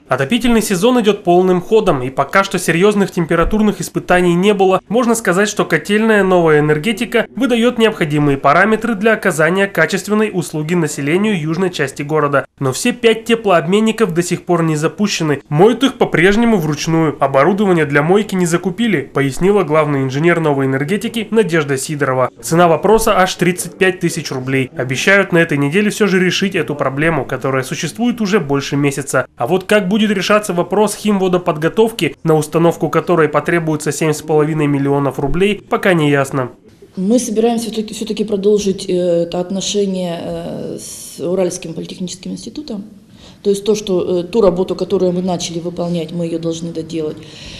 Отопительный сезон идет полным ходом, и пока что серьезных температурных испытаний не было. Можно сказать, что котельная «Новая энергетика» выдает необходимые параметры для оказания качественной услуги населению южной части города. Но все 5 теплообменников до сих пор не запущены. Моют их по-прежнему вручную. Оборудование для мойки не закупили, пояснила главный инженер «Новой энергетики» Надежда Сидорова. Цена вопроса аж 35 тысяч рублей. Обещают на этой неделе все же решить эту проблему, которая существует уже больше месяца. А вот как будет решаться вопрос химводоподготовки, на установку которой потребуется 7,5 миллионов рублей, пока не ясно. Мы собираемся все-таки продолжить это отношение с Уральским политехническим институтом. То есть ту работу, которую мы начали выполнять, мы ее должны доделать.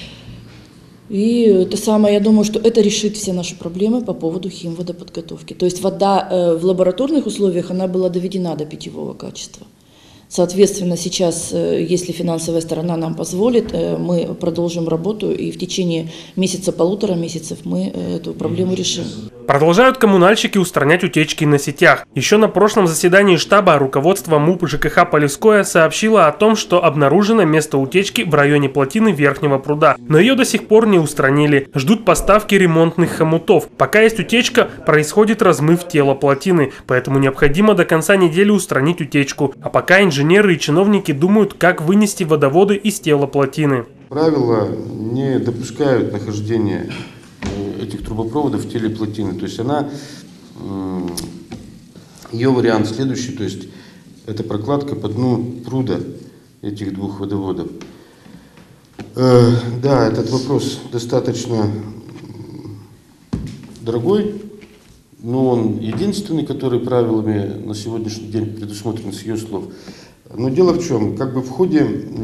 И это самое, я думаю, что это решит все наши проблемы по поводу химводоподготовки. То есть вода в лабораторных условиях, она была доведена до питьевого качества. Соответственно, сейчас, если финансовая сторона нам позволит, мы продолжим работу, и в течение месяца-полутора месяцев мы эту проблему решим. Продолжают коммунальщики устранять утечки на сетях. Еще на прошлом заседании штаба руководство МУП ЖКХ Полевское сообщило о том, что обнаружено место утечки в районе плотины Верхнего пруда. Но ее до сих пор не устранили. Ждут поставки ремонтных хомутов. Пока есть утечка, происходит размыв тела плотины, поэтому необходимо до конца недели устранить утечку. А пока инженеры и чиновники думают, как вынести водоводы из тела плотины. Правила не допускают нахождения этих трубопроводов в теле плотины. То есть ее вариант следующий, то есть это прокладка по дну пруда этих двух водоводов. Да, этот вопрос достаточно дорогой, но он единственный, который правилами на сегодняшний день предусмотрен с ее слов. Но дело в чем, в ходе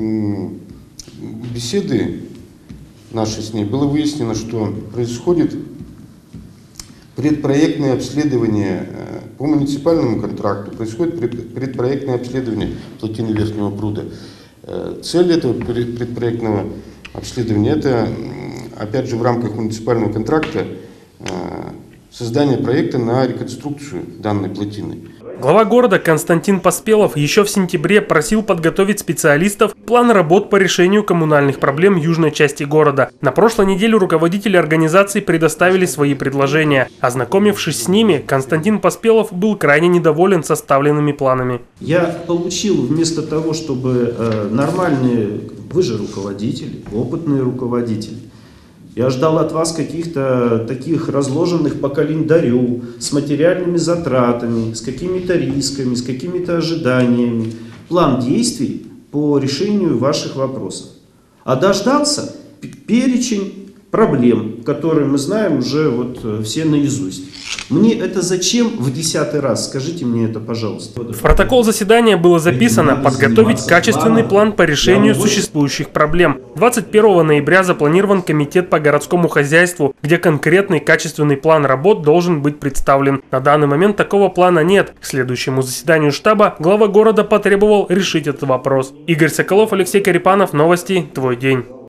беседы нашей с ней было выяснено, что происходит предпроектное обследование по муниципальному контракту, происходит предпроектное обследование плотины Верхнего пруда. Цель этого предпроектного обследования – это, опять же, в рамках муниципального контракта создание проекта на реконструкцию данной плотины. Глава города Константин Поспелов еще в сентябре просил подготовить специалистов план работ по решению коммунальных проблем южной части города. На прошлой неделе руководители организаций предоставили свои предложения. Ознакомившись с ними, Константин Поспелов был крайне недоволен составленными планами. Я получил вместо того, чтобы вы же руководители, опытные руководители, я ждал от вас каких-то таких разложенных по календарю, с материальными затратами, с какими-то рисками, с какими-то ожиданиями, план действий по решению ваших вопросов. А дождался перечень проблем, которые мы знаем уже все наизусть. Мне это зачем в 10-й раз? Скажите мне это, пожалуйста. В протокол заседания было записано подготовить качественный план по решению существующих проблем. 21 ноября запланирован комитет по городскому хозяйству, где конкретный качественный план работ должен быть представлен. На данный момент такого плана нет. К следующему заседанию штаба глава города потребовал решить этот вопрос. Игорь Соколов, Алексей Карипанов, новости «Твой день».